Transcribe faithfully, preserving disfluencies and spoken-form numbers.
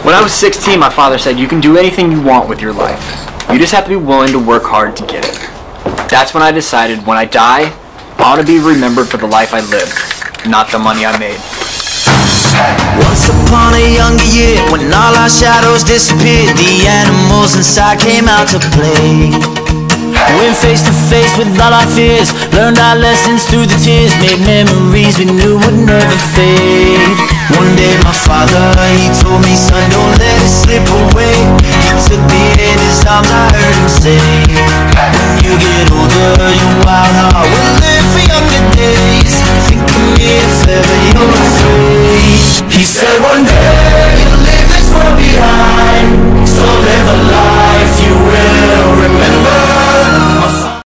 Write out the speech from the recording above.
When I was sixteen, my father said, you can do anything you want with your life. You just have to be willing to work hard to get it. That's when I decided, when I die, I want to be remembered for the life I lived, not the money I made. Once upon a younger year, when all our shadows disappeared, the animals inside came out to play. Went face to face with all our fears, learned our lessons through the tears, made memories we knew would never fade. One day my father, he told me, son, don't let it slip away. He took me in his arms, I heard him say, when you get older, your wild heart will live.